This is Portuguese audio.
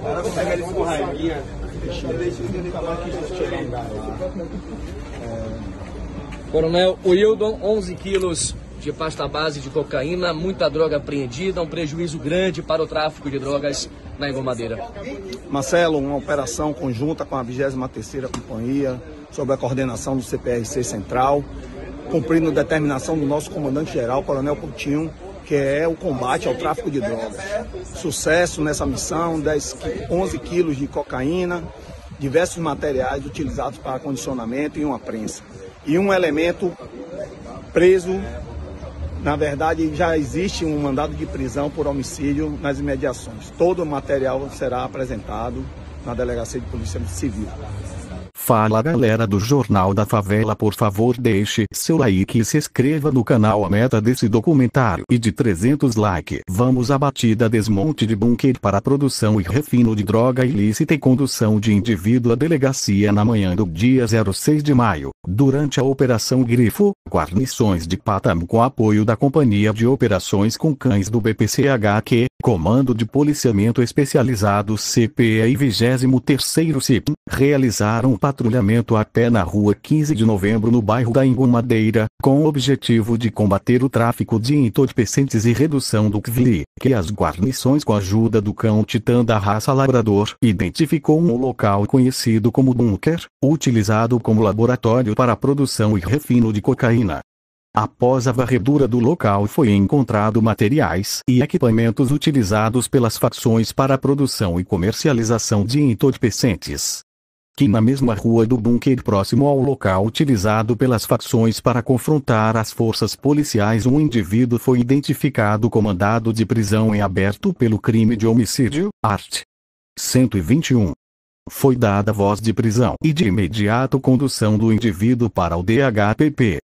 Agora eu vou pegar eles com raivinha. Coronel Wildon, 11 quilos de pasta base de cocaína, muita droga apreendida, um prejuízo grande para o tráfico de drogas na Engomadeira. Marcelo, uma operação conjunta com a 23ª Companhia, sob a coordenação do CPRC Central, cumprindo determinação do nosso comandante-geral, Coronel Coutinho, que é o combate ao tráfico de drogas. Sucesso nessa missão, 11 quilos de cocaína, diversos materiais utilizados para acondicionamento e uma prensa. E um elemento preso, na verdade já existe um mandado de prisão por homicídio nas imediações. Todo o material será apresentado na Delegacia de Polícia Civil. Fala galera do Jornal da Favela, por favor deixe seu like e se inscreva no canal. A meta desse documentário e de 300 likes. Vamos à batida. Desmonte de bunker para produção e refino de droga ilícita e condução de indivíduo à delegacia na manhã do dia 06 de maio. Durante a Operação Grifo, guarnições de Patamo com apoio da Companhia de Operações com Cães do BPCHQ, Comando de Policiamento Especializado CPE e 23º CIP, realizaram patrulhamento a pé na rua 15 de novembro no bairro da Engomadeira, com o objetivo de combater o tráfico de entorpecentes e redução do CVI, que as guarnições, com a ajuda do cão Titã da raça Labrador, identificou um local conhecido como bunker, utilizado como laboratório para a produção e refino de cocaína. Após a varredura do local foi encontrado materiais e equipamentos utilizados pelas facções para a produção e comercialização de entorpecentes. Que na mesma rua do bunker, próximo ao local utilizado pelas facções para confrontar as forças policiais, um indivíduo foi identificado com mandado de prisão em aberto pelo crime de homicídio, art. 121. Foi dada voz de prisão e de imediato condução do indivíduo para o DHPP,